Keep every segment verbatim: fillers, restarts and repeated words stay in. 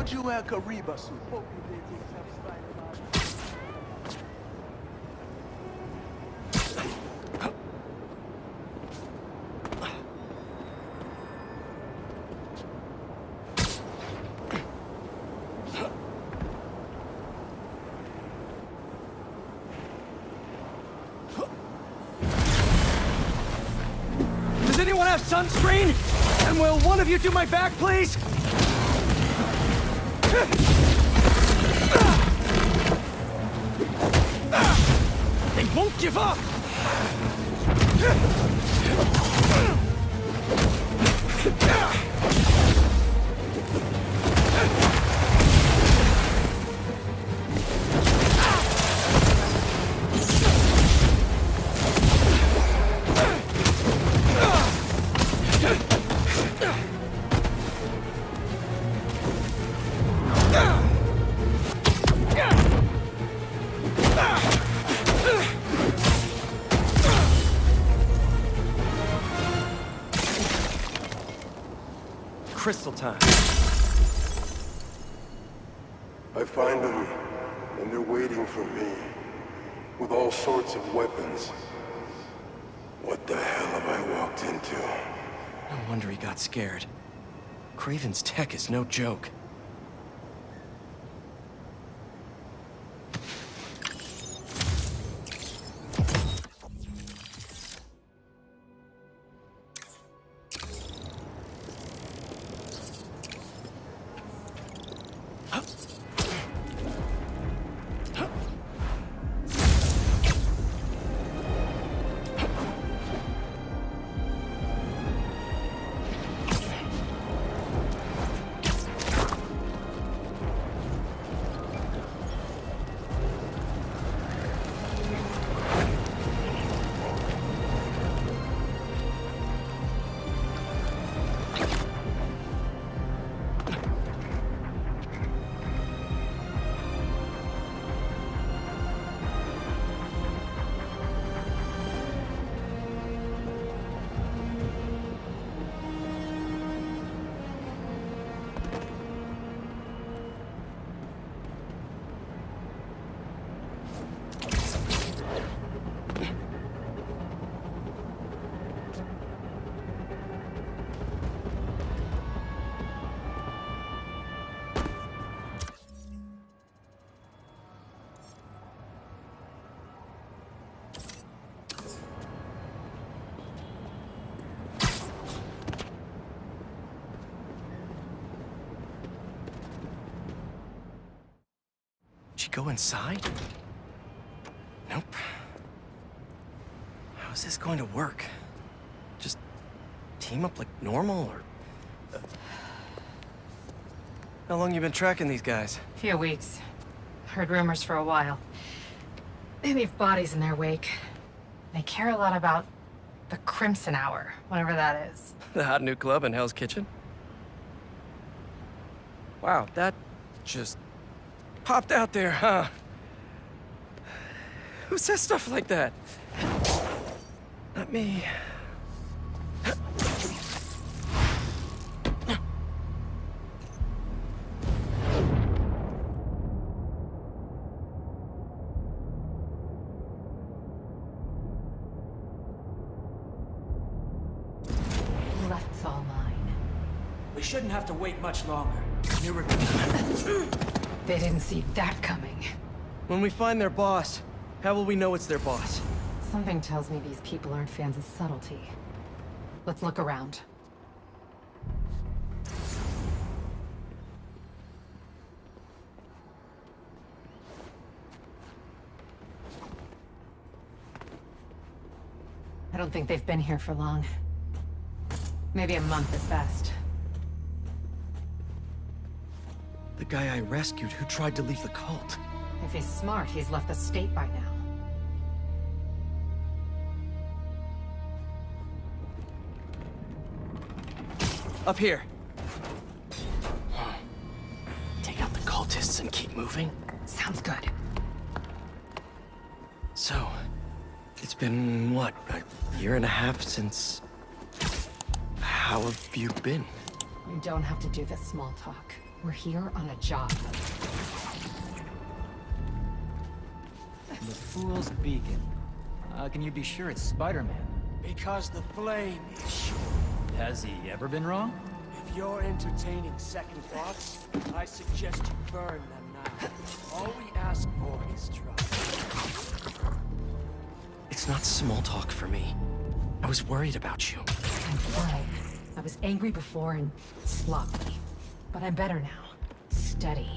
Does anyone have sunscreen? And will one of you do my back, please? They won't give up! Crystal time. I find them, and they're waiting for me, with all sorts of weapons. What the hell have I walked into? No wonder he got scared. Kraven's tech is no joke. Go inside? Nope. How is this going to work? Just team up like normal, or... Uh... How long you been tracking these guys? A few weeks. Heard rumors for a while. They leave bodies in their wake. They care a lot about the Crimson Hour, whatever that is. The hot new club in Hell's Kitchen? Wow, that just... popped out there, huh? Who says stuff like that? Not me. Left's all mine. We shouldn't have to wait much longer. New They didn't see that coming. When we find their boss, how will we know it's their boss? Something tells me these people aren't fans of subtlety. Let's look around. I don't think they've been here for long. Maybe a month at best. The guy I rescued who tried to leave the cult. If he's smart, he's left the state by now. Up here. Take out the cultists and keep moving? Sounds good. So, it's been, what, a year and a half since... How have you been? We don't have to do this small talk. We're here on a job. The Fool's Beacon. How can you be sure it's Spider-Man? Because the flame is sure. Has he ever been wrong? If you're entertaining second thoughts, I suggest you burn them now. All we ask for is trust. It's not small talk for me. I was worried about you. I'm fine. I was angry before and sloppy. But I'm better now. Steady.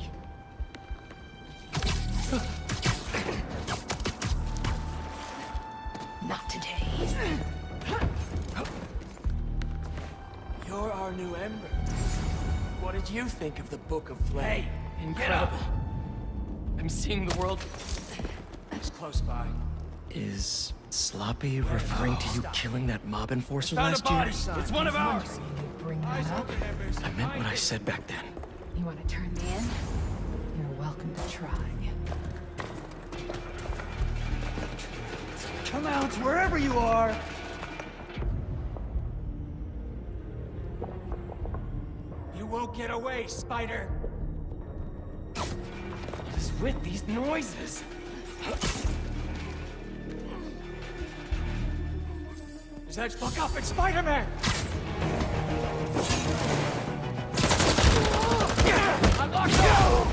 Not today. You're our new Ember. What did you think of the Book of Flame? Hey, incredible. I'm seeing the world. It's close by. Is Sloppy referring to you killing that mob enforcer Found a last body. year? It's one of ours. You bring that up? I meant what I said back then. You want to turn me in? You're welcome to try. Come out wherever you are. You won't get away, Spider. What is with these noises? Is that fuck up? It's Spider-Man! I'm locked up!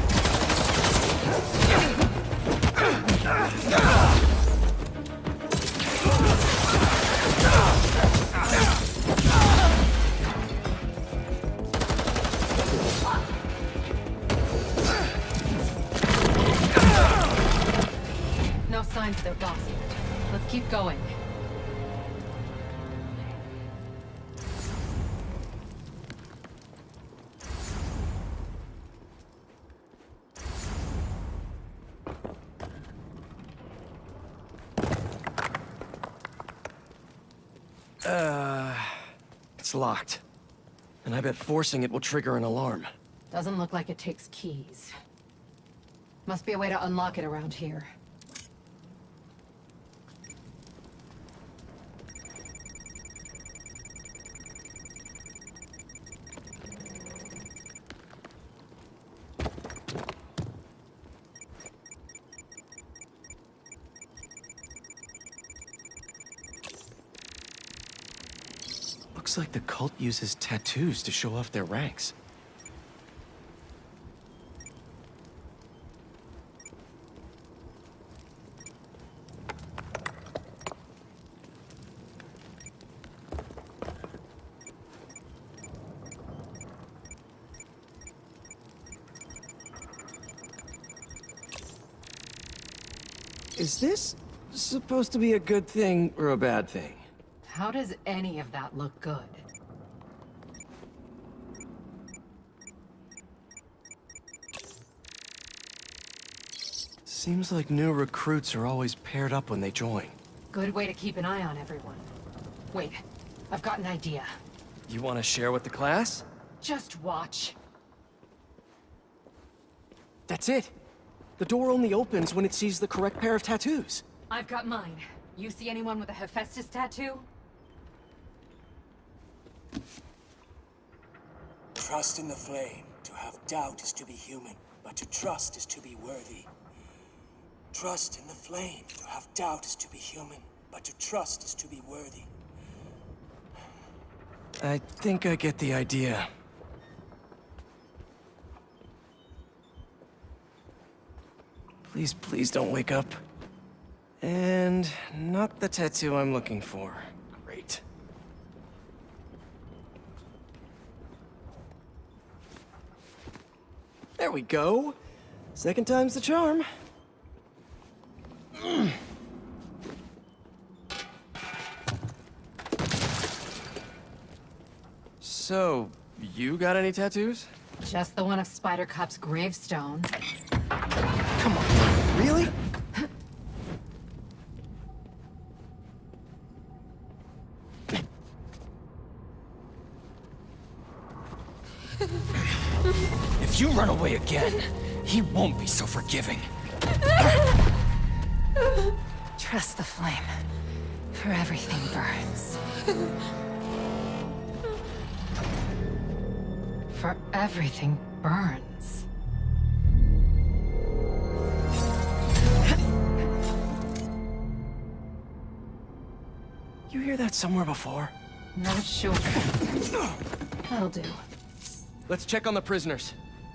No signs they're boss yet. Let's keep going. Uh, it's locked. And I bet forcing it will trigger an alarm. Doesn't look like it takes keys. Must be a way to unlock it around here. Looks like the cult uses tattoos to show off their ranks. Is this supposed to be a good thing or a bad thing? How does any of that look good? Seems like new recruits are always paired up when they join. Good way to keep an eye on everyone. Wait, I've got an idea. You want to share with the class? Just watch. That's it. The door only opens when it sees the correct pair of tattoos. I've got mine. You see anyone with a Hephaestus tattoo? Trust in the flame. To have doubt is to be human, but to trust is to be worthy. Trust in the flame. To have doubt is to be human, but to trust is to be worthy. I think I get the idea. Please, please don't wake up. And not the tattoo I'm looking for. Great. There we go. Second time's the charm. Mm. So, you got any tattoos? Just the one of Spider Cop's gravestone. Come on, really? If you run away again, he won't be so forgiving. Trust the flame, for everything burns. for everything burns. You hear that somewhere before? Not sure. That'll do. Let's check on the prisoners.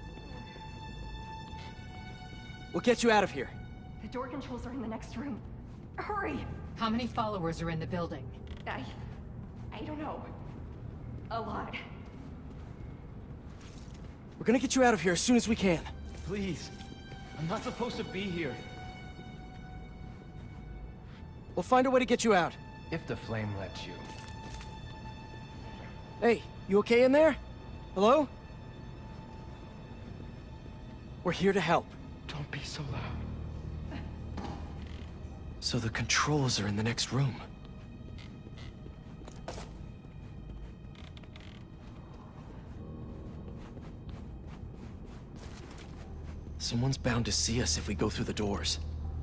We'll get you out of here. The door controls are in the next room. Hurry! How many followers are in the building? I... I don't know. A lot. We're gonna get you out of here as soon as we can. Please. I'm not supposed to be here. We'll find a way to get you out. If the flame lets you. Hey, you okay in there? Hello? We're here to help. Don't be so loud. So the controls are in the next room. Someone's bound to see us if we go through the doors.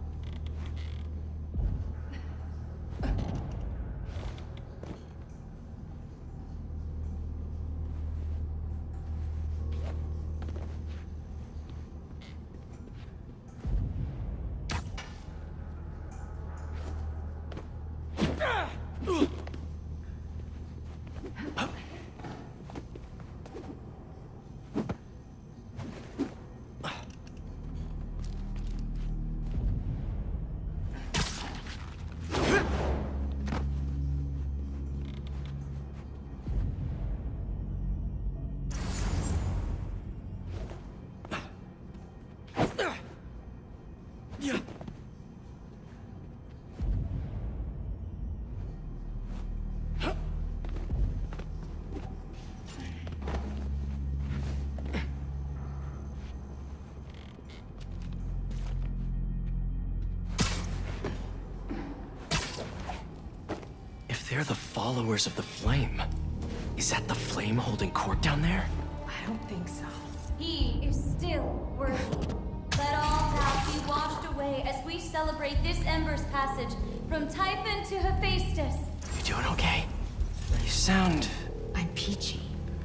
They're the followers of the flame. Is that the flame holding court down there? I don't think so. He is still worthy. Let all doubt be washed away as we celebrate this Ember's passage from Typhon to Hephaestus. You doing okay? You sound... I'm peachy.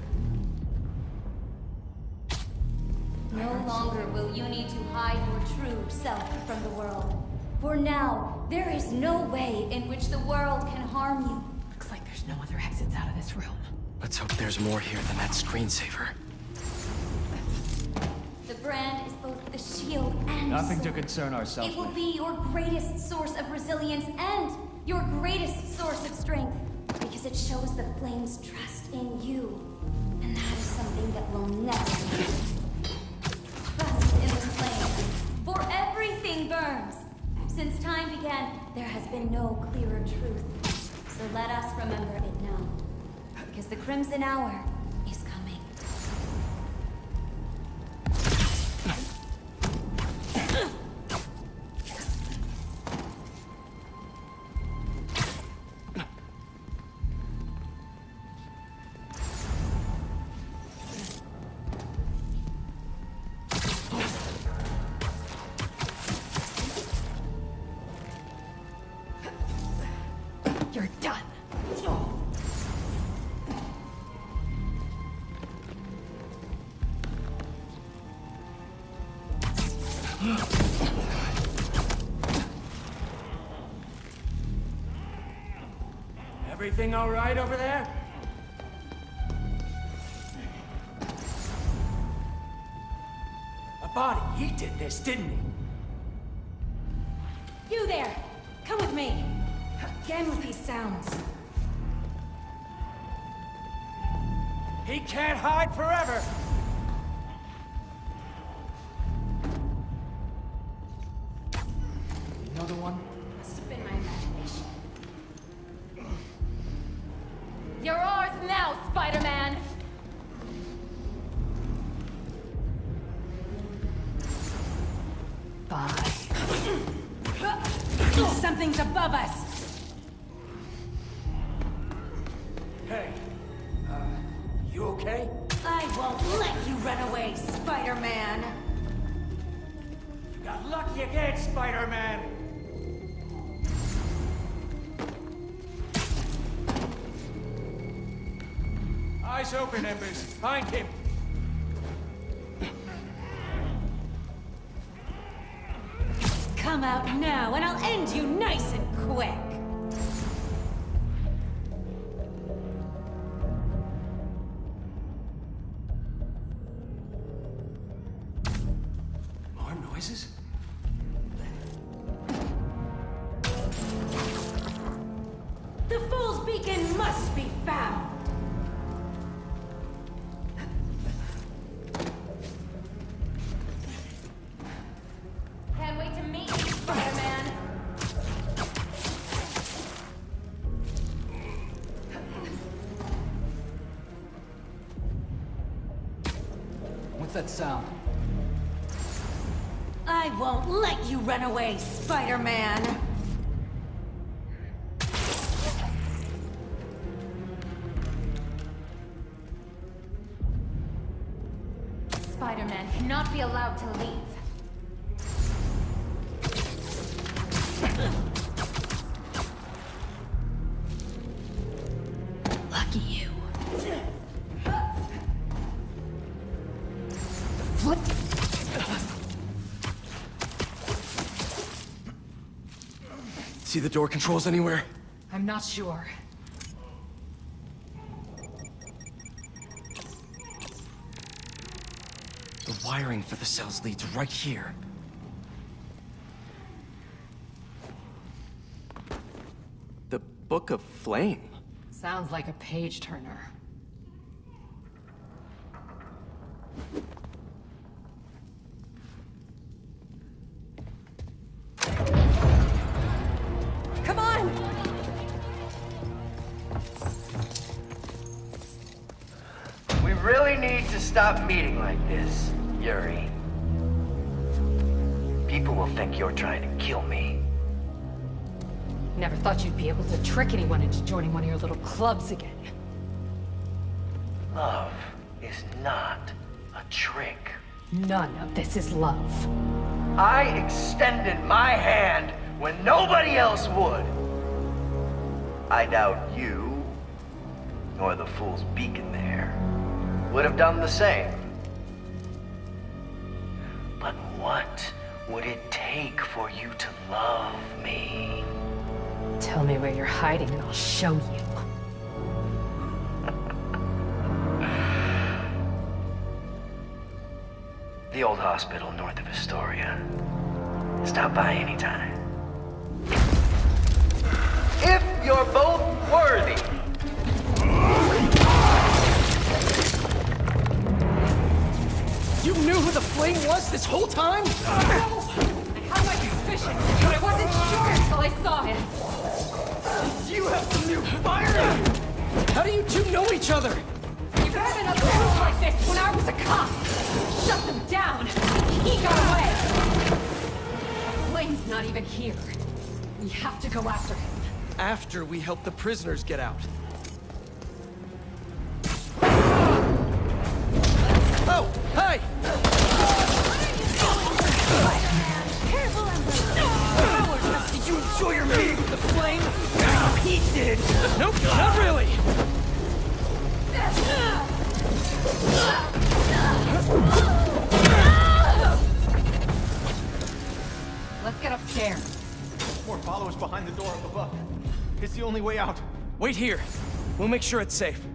No longer will you need to hide your true self from the world. For now, there is no way in which the world can harm you. Looks like there's no other exits out of this room. Let's hope there's more here than that screensaver. The brand is both the shield and Nothing sword. to concern ourselves It will with. be your greatest source of resilience and your greatest source of strength. Because it shows the flame's trust in you. And that is something that will never end. Trust in the flame. For everything burns. Since time began, there has been no clearer truth. So let us remember it now. Because the Crimson Hour is coming. You're done. Everything all right over there? A body. He did this, didn't he? You there! Come with me! Again with these sounds. He can't hide forever! Another one? Must have been my imagination. You're ours now, Spider-Man! Bye. Something's above us! Hey, uh, you okay? I won't let you run away, Spider-Man! You got lucky again, Spider-Man! Eyes open, Embers. Find him. out now, and I'll end you nice and quick. More noises? The Fool's Beacon must be found! Can't wait to meet you, Spider-Man. What's that sound? I won't let you run away, Spider-Man! Spider-Man cannot be allowed to leave. Lucky you. See the door controls anywhere? I'm not sure. The wiring for the cells leads right here. The Book of Flame. Sounds like a page turner. Come on! We really need to stop meeting like this, Yuri. People will think you're trying to kill me. Never thought you'd be able to trick anyone into joining one of your little clubs again. Love is not a trick. None of this is love. I extended my hand when nobody else would. I doubt you, nor the Fool's Beacon there, would have done the same. But what would it take for you to love me? Tell me where you're hiding and I'll show you. The old hospital north of Astoria. Stop by anytime. If you're both worthy. You knew who the Flame was this whole time? I had my suspicions, but I wasn't sure until I saw him. You have some new fire! How do you two know each other? You've had another move like this when I was a cop. Shut them down. He got away. The Flame's not even here. We have to go after him. After we help the prisoners get out. Oh, hi! Careful, Ember! Did you enjoy your meeting with the Flame? He did! Nope, not really! Let's get upstairs. More followers behind the door up above. It's the only way out. Wait here. We'll make sure it's safe.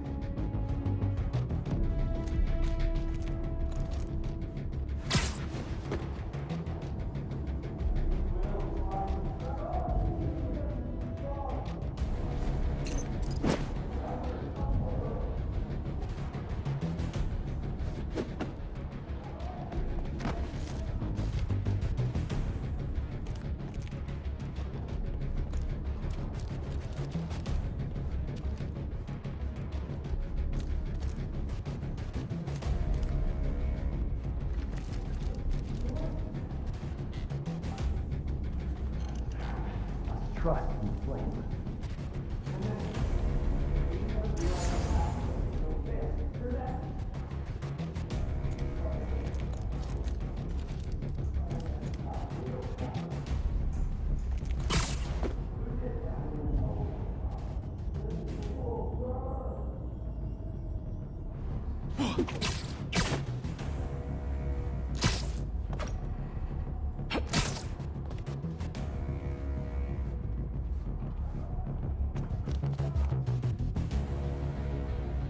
Trust in Flame.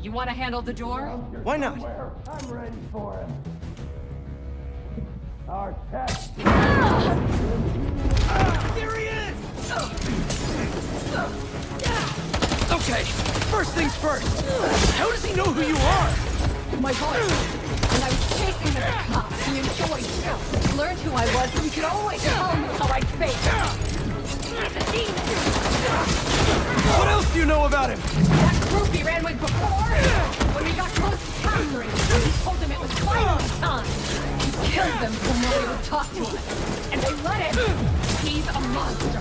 You want to handle the door? Why not? I'm ready for him. Our test. There he is! Okay, first things first. How does he know who you are? My voice. When I was chasing the cops, he enjoyed it. Learned who I was, so he could always tell me how I'd fake. He's a demon. What else do you know about him? That group he ran with before? When we got close to capturing him, he told them it was finally time. He killed them when they would talk to us. And they let him. He's a monster.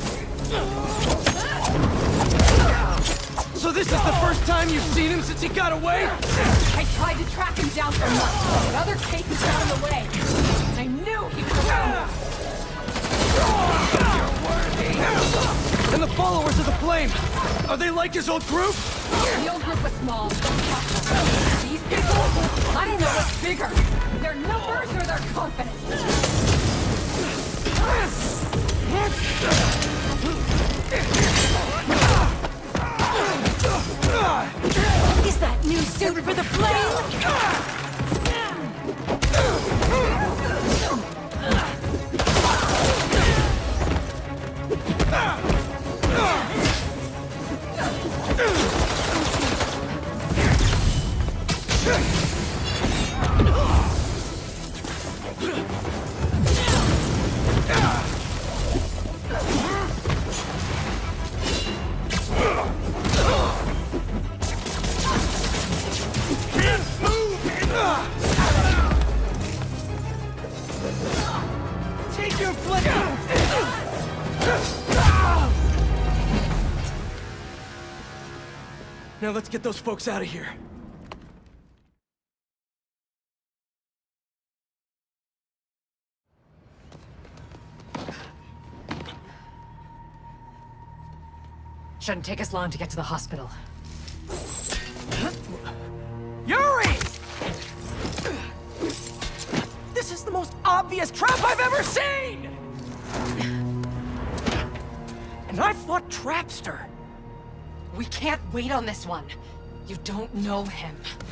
So this is the first time you've seen him since he got away? I tried to track him down for months, but other cases got in the way. And I knew he was around. You're worthy. And the followers of the Flame, are they like his old group? The old group was small. These people, I don't know what's bigger. Their numbers or their confidence. Is that new suit for the Flame? Take your flip! Now let's get those folks out of here. Shouldn't take us long to get to the hospital. Yuri! This is the most obvious trap I've ever seen! And I fought Trapster. We can't wait on this one. You don't know him.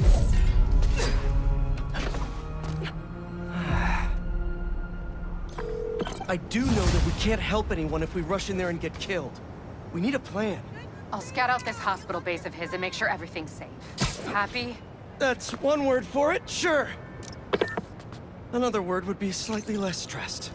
I do know that we can't help anyone if we rush in there and get killed. We need a plan. I'll scout out this hospital base of his and make sure everything's safe. Happy? That's one word for it, sure. Another word would be slightly less stressed.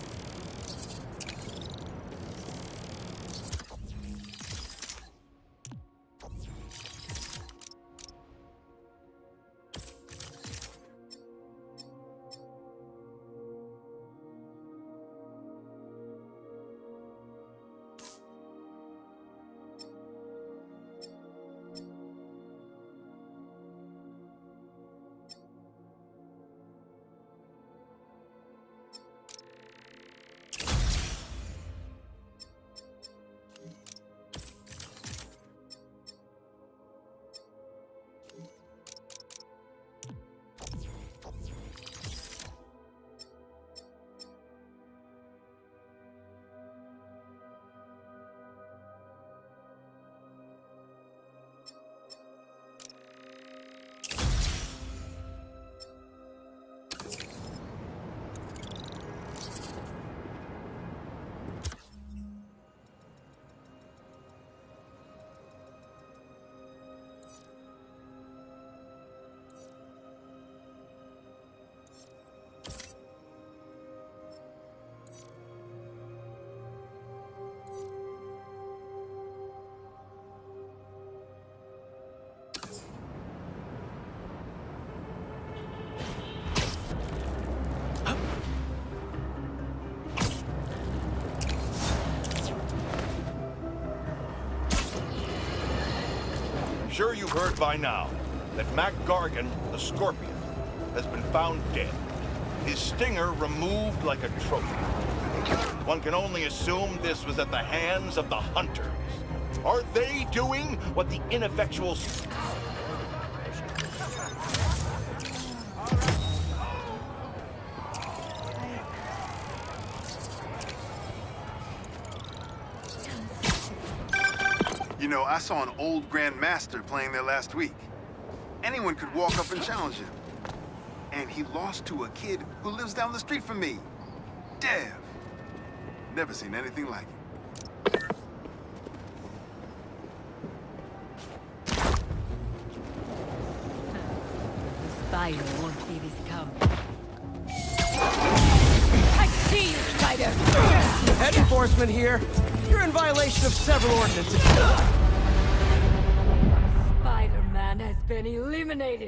Sure you've heard by now that Mac Gargan, the Scorpion, has been found dead. His stinger removed like a trophy. One can only assume this was at the hands of the Hunters. Are they doing what the ineffectual... You know, I saw an old Grand Master playing there last week. anyone could walk up and challenge him. And he lost to a kid who lives down the street from me. Dev. Never seen anything like it. The spider won't see this come. I see you, spider! Head enforcement here. You're in violation of several ordinances. Spider-Man has been eliminated.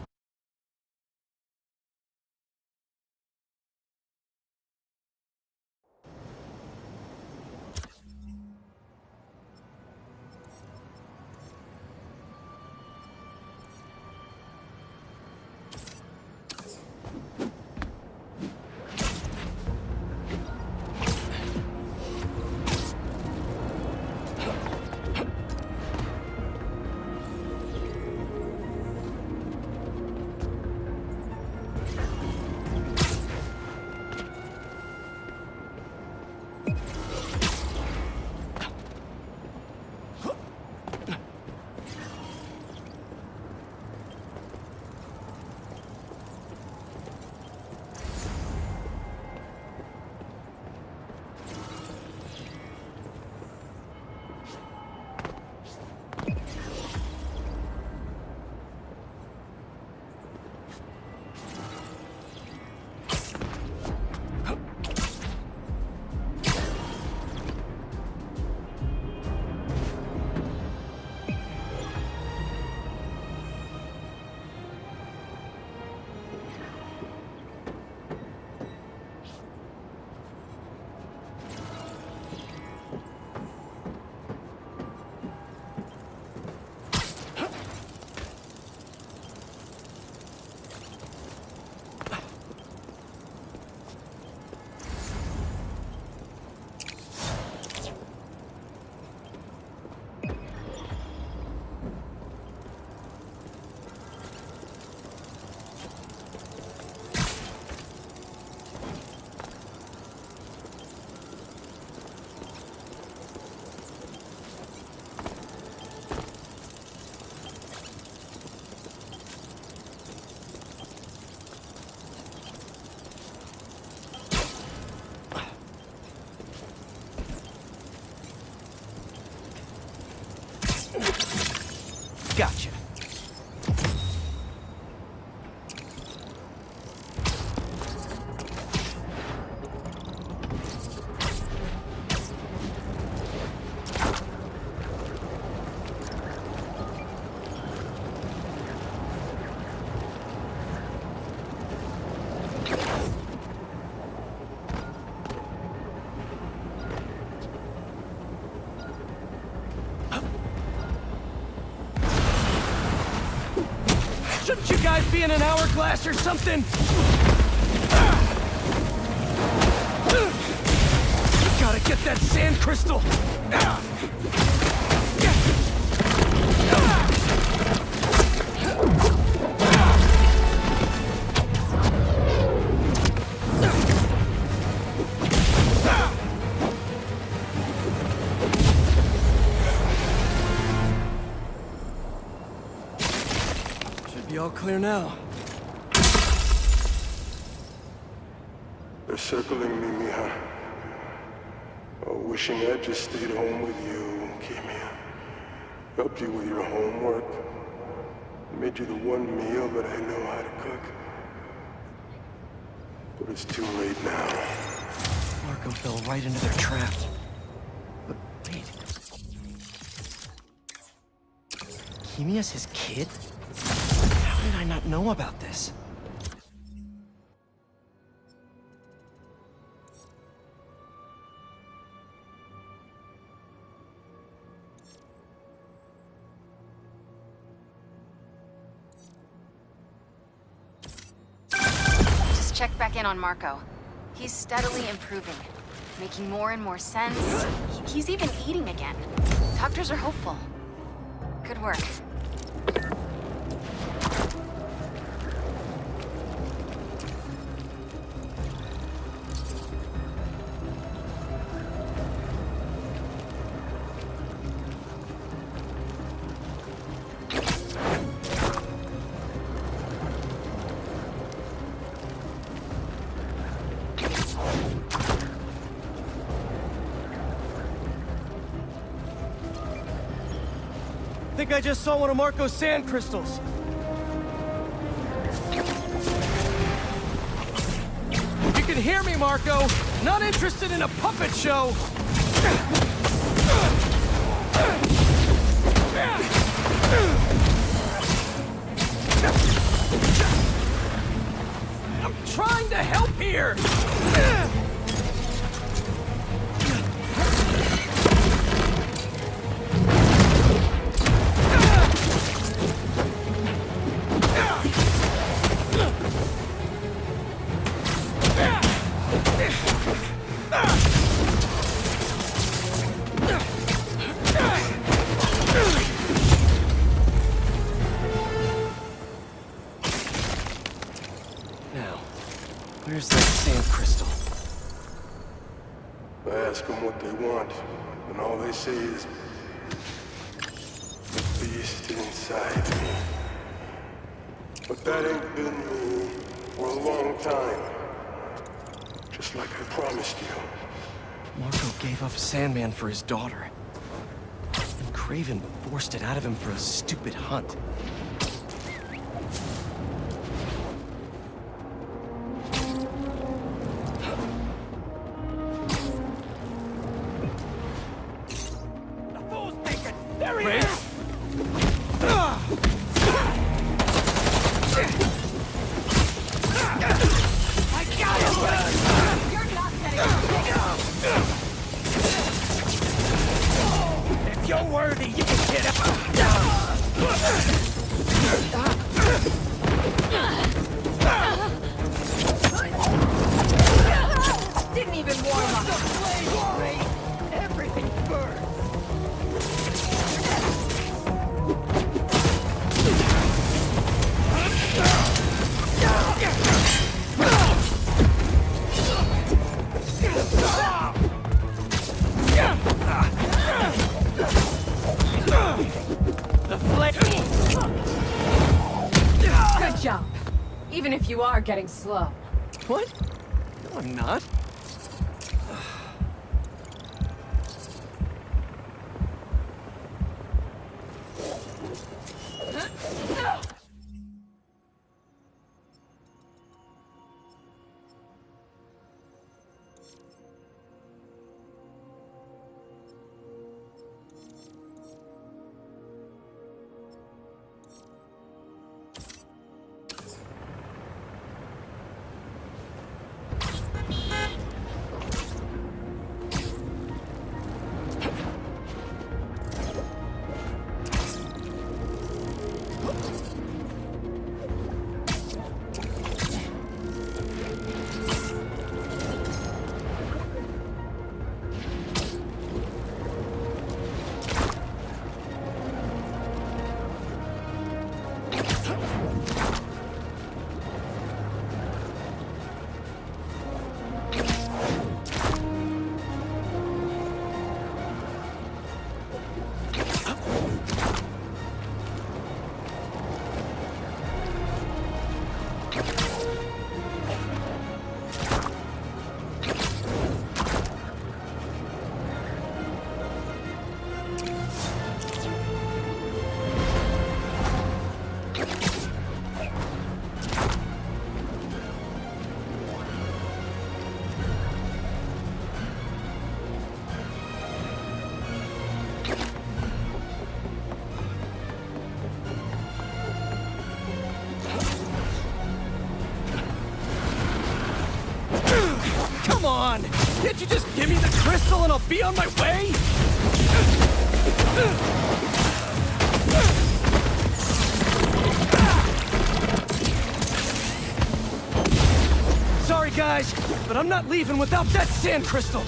Gotcha. Shouldn't you guys be in an hourglass or something? You gotta get that sand crystal! All clear now. They're circling me, Mija. Oh, wishing I'd just stayed home with you, Kimia. Helped you with your homework. Made you the one meal that I know how to cook. But it's too late now. Marco fell right into their trap. But wait. Kimia's his kid? How did I not know about this? Just check back in on Marco. He's steadily improving, making more and more sense. He's even eating again. Doctors are hopeful. Good work. think I just saw one of Marco's sand crystals. You can hear me, Marco. Not interested in a puppet show. I'm trying to help here. Where's that sand crystal? I ask them what they want, and all they say is... the beast inside me. But that ain't been me for a long time. Just like I promised you. Marco gave up Sandman for his daughter. And Kraven forced it out of him for a stupid hunt. Even if you are getting slow. What? No, I'm not. Come on! Can't you just give me the crystal and I'll be on my way? Sorry guys, but I'm not leaving without that sand crystal!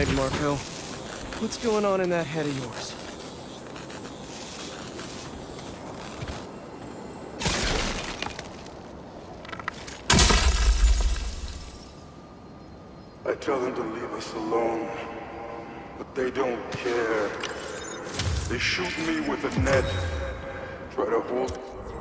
right, Marco. What's going on in that head of yours? I tell them to leave us alone, but they don't care. They shoot me with a net, try to hold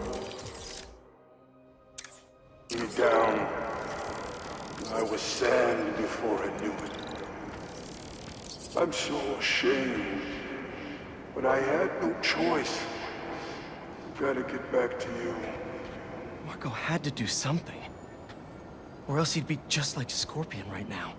me down. I was sand before I knew it. I'm so ashamed, but I had no choice. Gotta get back to you. Marco had to do something. Or else he'd be just like Scorpion right now.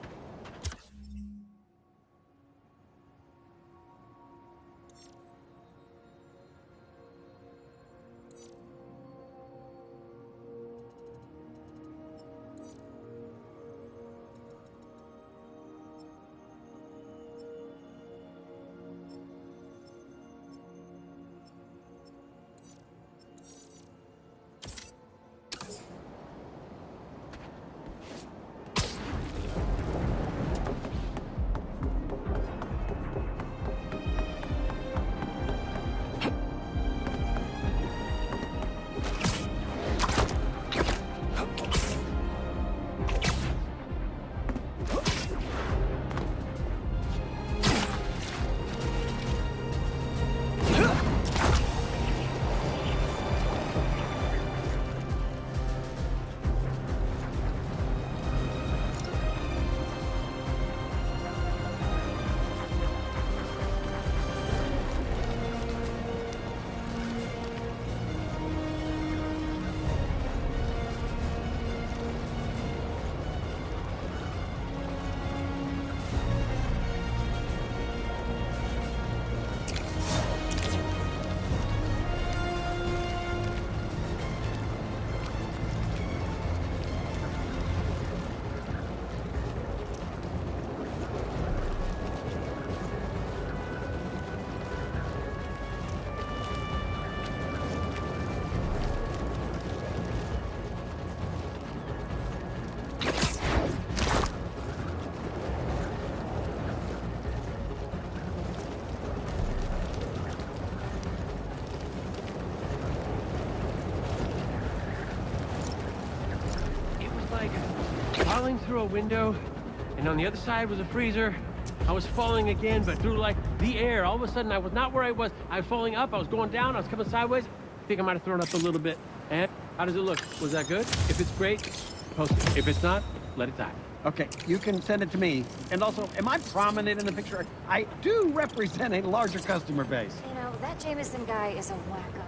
Falling through a window, and on the other side was a freezer. I was falling again, but through like the air. All of a sudden, I was not where I was. I was falling up, I was going down, I was coming sideways. I think I might have thrown up a little bit. And how does it look? Was that good? If it's great, post it. If it's not, let it die. Okay, you can send it to me. And also, am I prominent in the picture? I do represent a larger customer base. You know, that Jameson guy is a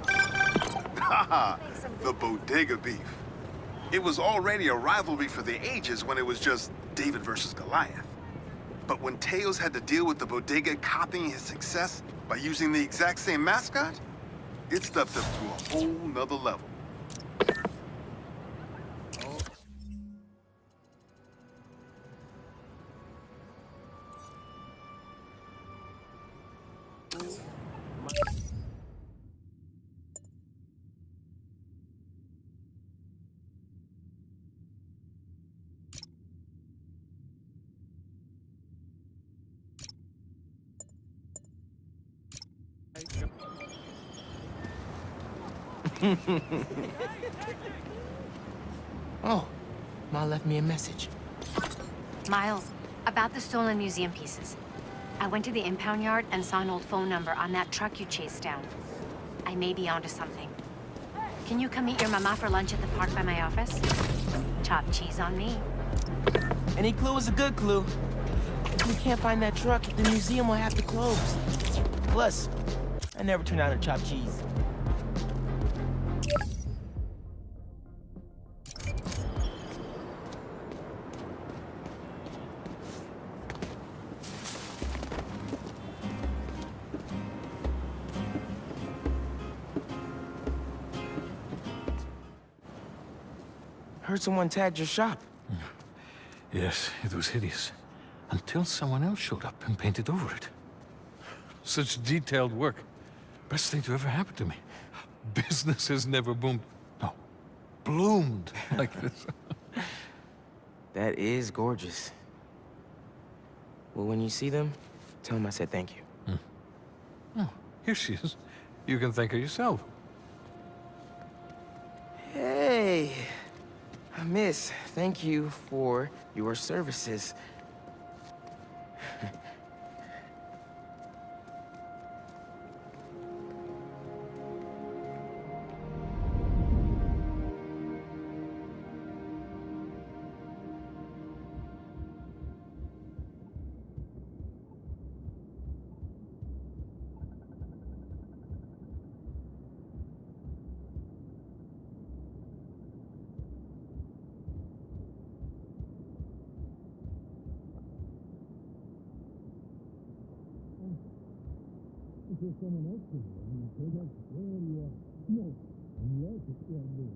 wacko. Haha, the bodega beef. It was already a rivalry for the ages when it was just David versus Goliath. But when Tails had to deal with the bodega copying his success by using the exact same mascot, it stepped up to a whole nother level. Oh, Ma left me a message. Miles, about the stolen museum pieces. I went to the impound yard and saw an old phone number on that truck you chased down. I may be onto something. Can you come meet your mama for lunch at the park by my office? Chopped cheese on me. Any clue is a good clue. If we can't find that truck, the museum will have to close. Plus, I never turn down a chopped cheese. Heard someone tagged your shop. Yes, it was hideous. Until someone else showed up and painted over it. Such detailed work. Best thing to ever happen to me. Business has never boomed. No, bloomed like this. That is gorgeous. Well, when you see them, tell them I said thank you. Oh, here she is. You can thank her yourself. Hey, miss, thank you for your services. Someone else can take us where you are. No, yes, it's right.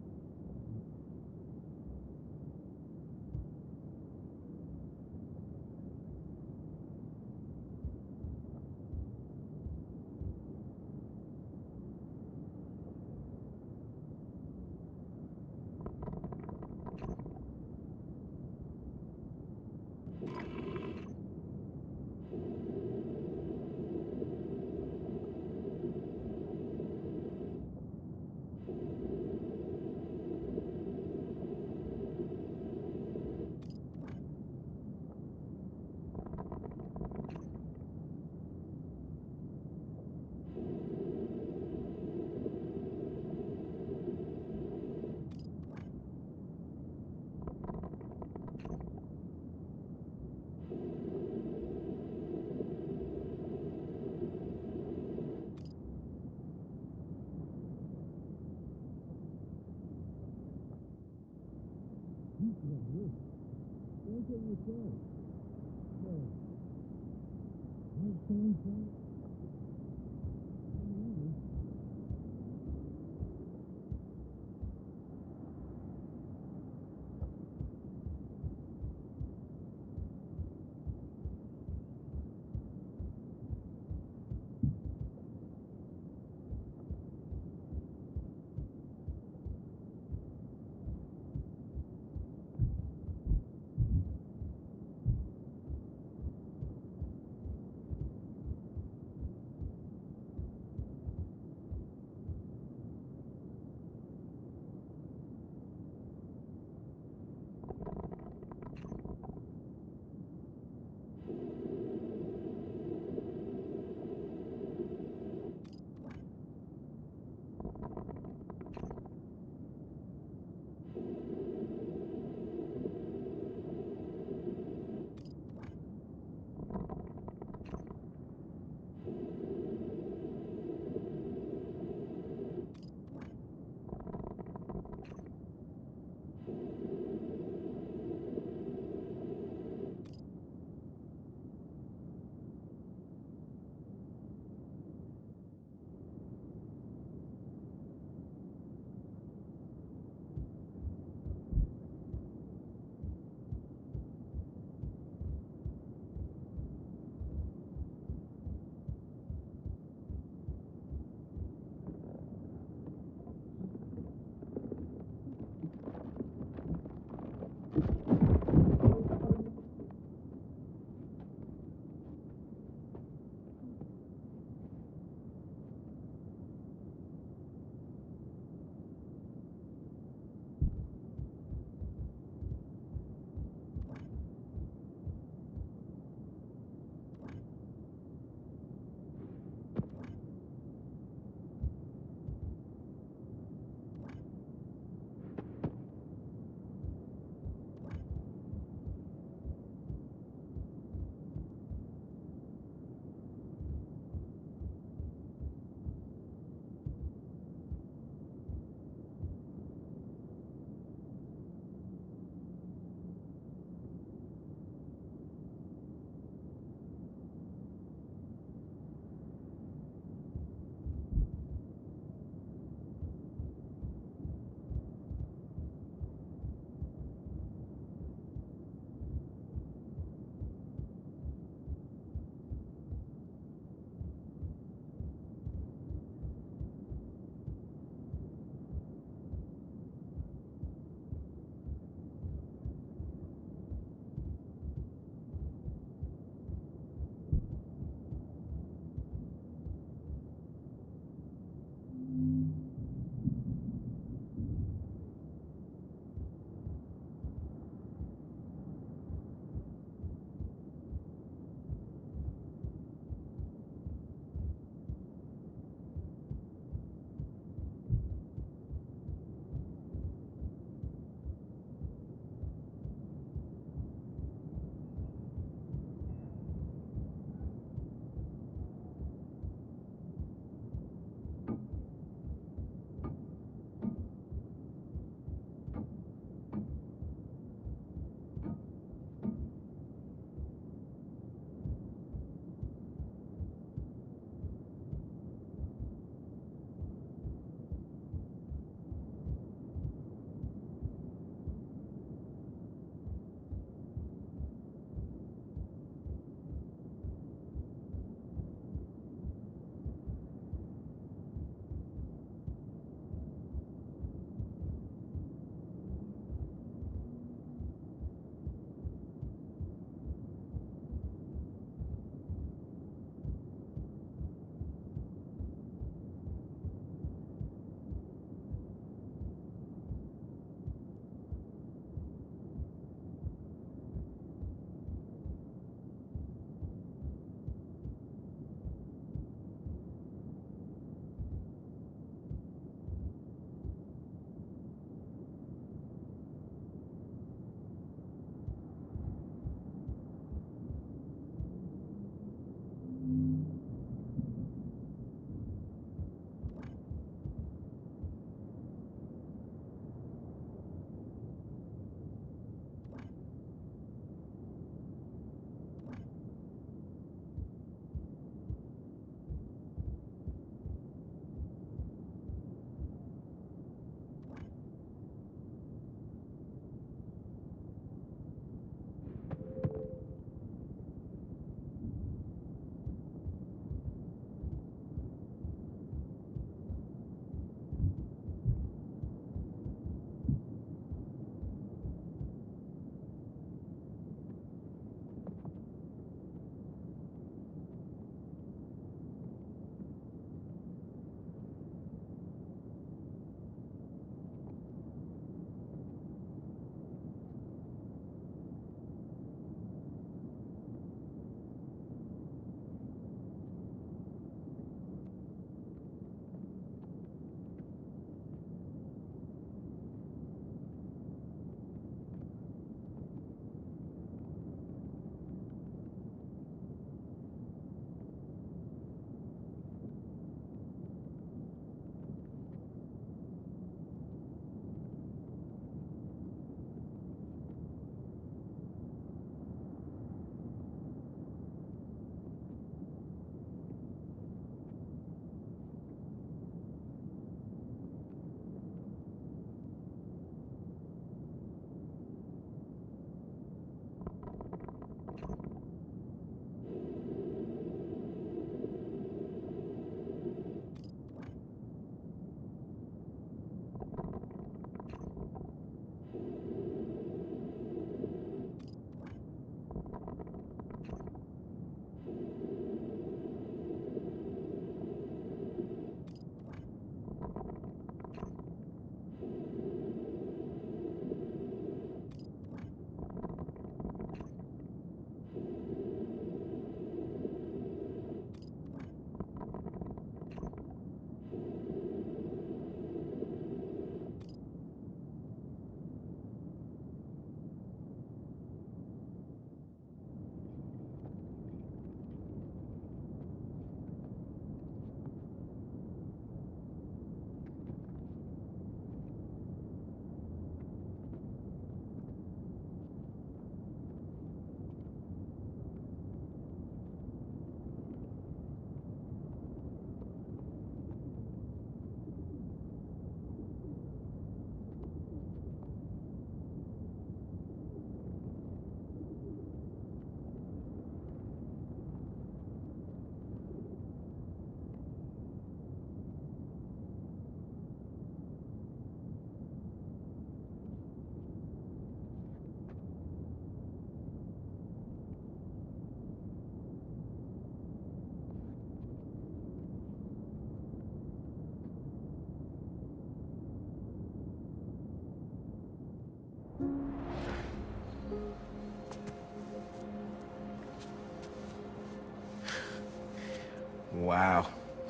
Wow.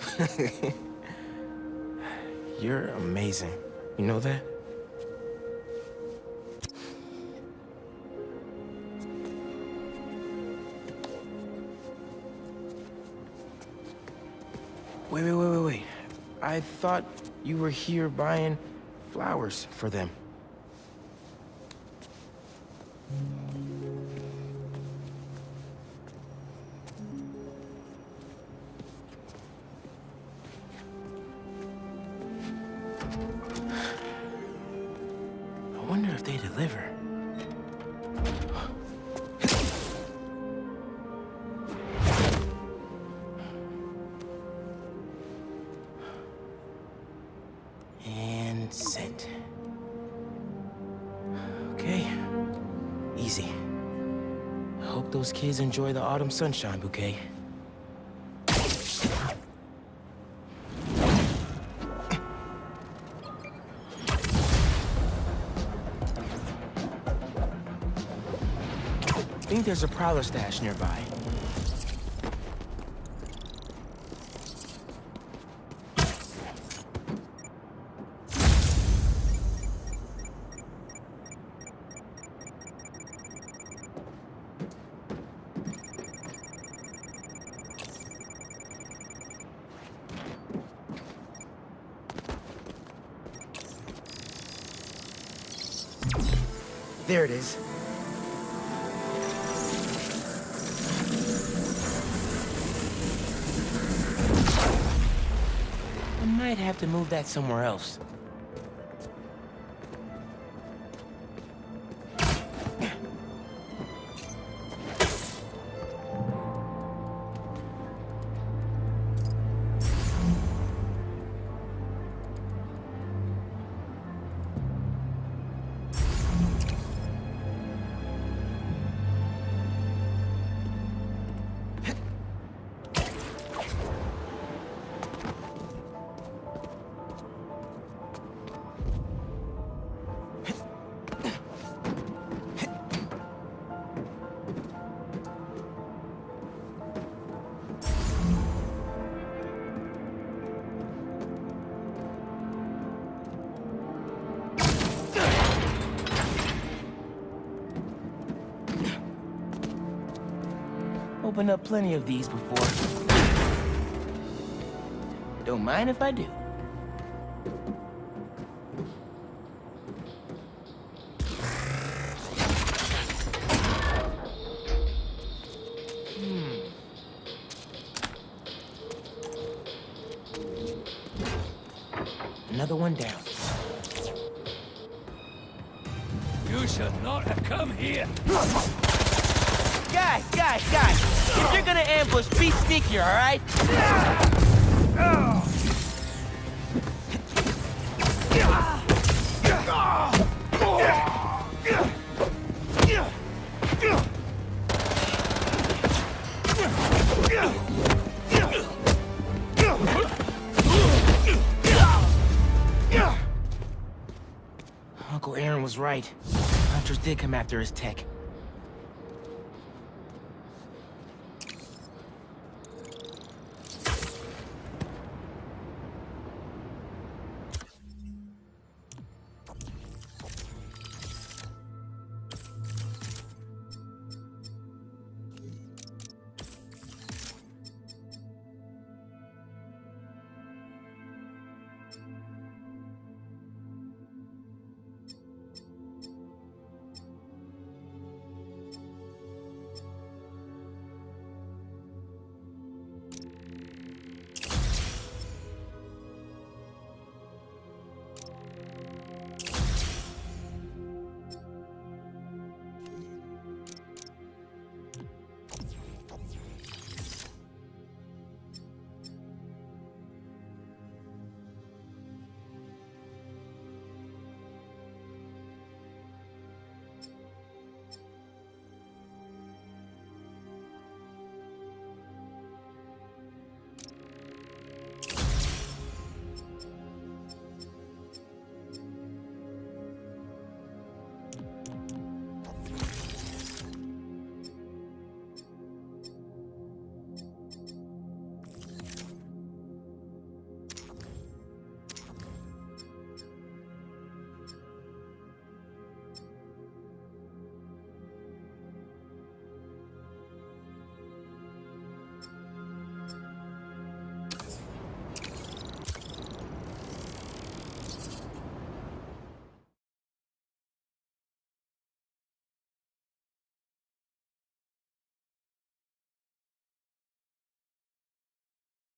You're amazing. You know that? Wait, wait, wait, wait, wait. I thought you were here buying flowers for them. I wonder if they deliver. And sent. Okay. Easy. I hope those kids enjoy the autumn sunshine bouquet. I think there's a prowler stash nearby. There it is. I might have to move that somewhere else. Opened up plenty of these before. Don't mind if I do. Hmm. Another one down. You should not have come here. Guys, guys, guys! If you're gonna ambush, be sneakier, all right? Uncle Aaron was right. Hunters did come after his tech.